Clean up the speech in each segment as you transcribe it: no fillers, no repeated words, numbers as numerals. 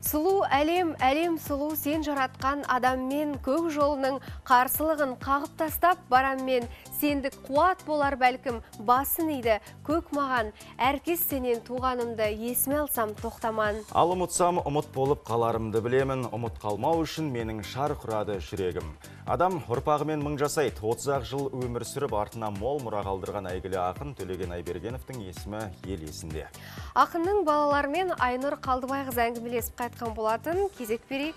Сұлу әлем, әлем сұлу сен жаратқан адаммен көк жолының қарсылығын қағып тастап бараммен сендік қуат болар бәлкім басын иді көк маған әркез сенен туғанымды есіме алсам тоқтаман. Ал ұмытсам ұмыт болып қаларымды білемін, ұмыт қалмау үшін менің шар құрады жүрегім. Адам ұрпағымен мың жасайды, 30 жыл өмір сүріп артына мол мұра қалдырған әйгілі ақын Төлеген Айбергеновтың есімі ел есінде. Ақынның балаларымен Айнұр Қалдыбайқызы әңгімелесіп қайтқан болатын, кезек берейік.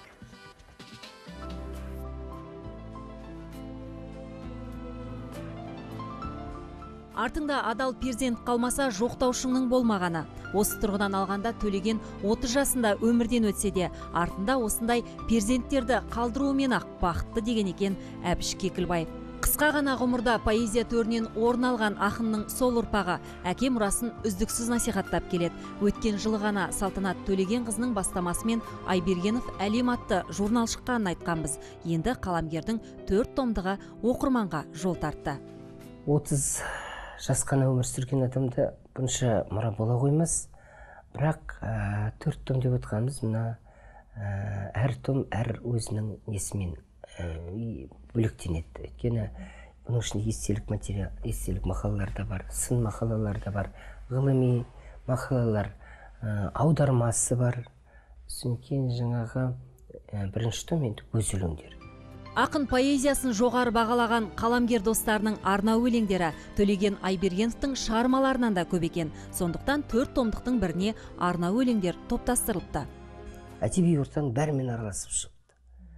Артыңда адал перзент қалмаса жоқтаушыңның болмағаны. Осы тұрғыдан алғанда Төлеген 30 жасында өмірден өтсе де, артында осындай перзенттерді қалдыруымен ақ бақытты деген екен Әбіш Кекілбай. Қысқа ғана ғұмырда поэзия төрінен орын алған ақынның сол ұрпағы әке мұрасын үздіксіз насихаттап келеді. Өткен жылы ғана Салтанат Төлеген қызының бастамасымен Айбергенов әлем атты журнал шыққанын айтқанбыз. Енді қаламгердің 4 томдығы оқырманға жол тартты. 30 жасқана өмір сүрген адамда бұнша мұра бола қоймас. Бірақ 4 том деп отқанымыз мына әр том әр өзінің есімен бөлектенеді. Өйткені бұның ішінде естелік материал, естелік мақалалар да бар, сын мақалалар да бар, ғылыми мақалалар, аудармасы бар. Сондықтан жаңағы бірінші том енді өз өлеңдері. Ақын поэзиясын жоғары бағалаған қаламгер достарының арнау өлеңдері Төлеген Айбергеновтың шығармаларынан да көп екен. Сондықтан 4 томдықтың біріне арнау өлеңдер топтастырылыпты. Әдеби ортаның бәрімен араласып шықты.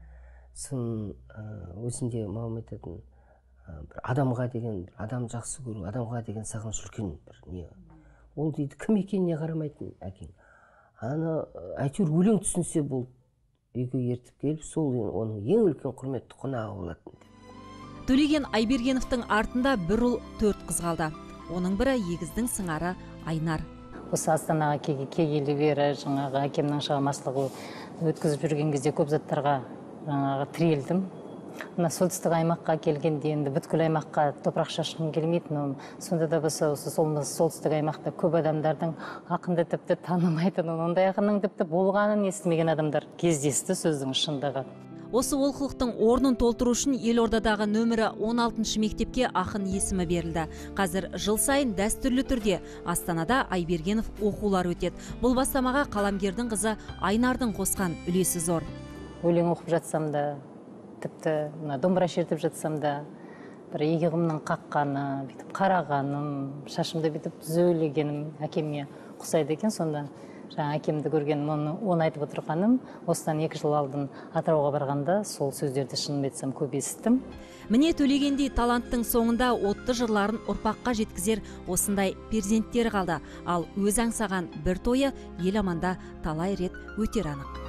Сын өзінде маған айтатын адамға деген, адам жақсы көру, адамға деген сағыныш үлкен бір не. Ол дейді, кім екеніне қарамайтын әкең. Әйтеуір өлең түсінсе болды. Үйге ертіп келіп, сол оның ең үлкен құрметті қонағы болатын. Төлеген Айбергеновтың артында бір ұл 4 қыз қалды. Оның бірі егіздің сыңары Айнар. Осы Астанаға келгелі бері жаңағы әкемнің шығармашылығы өткізіп жүрген кезде көп заттарға жаңағы тірелдім. Мына солтүстік аймаққа келгенде енді бүткіл аймаққа топырақ шашқым келмейтін. Сонда да болса солтүстік аймақта көп адамдардың ақынды тіпті танымайтынын, ондай ақынның тіпті болғанын естімеген адамдар кездесті сөздің шындығы. Осы олқылықтың орнын толтыру үшін Елордадағы нөмірі 16 мектепке ақын есімі берілді. Қазір жыл сайын дәстүрлі түрде Астанада Айбергенов оқулар өтеді. Бұл бастамаға қаламгердің қызы Айнардың қосқан үлесі зор. Өлең оқып жатсам да, тіпті домбыра шертіп жатсам да, бір иығымның қаққаны, бүйтіп қарағаным, шашымды бүйтіп түзеулегенім әкеме ұқсайды екен. Сонда жаңа әкемді көрген, оны айтып отырғаным, осыдан 2 жыл алдын Атырауға барғанда сол сөздерді шынын айтсам көп естідім. Міне Төлегендей таланттың соңында отты жырларын ұрпаққа жеткізер осындай перзенттері қалды. Ал өз аңсаған бір тойы ел аманда талай рет өтер анық.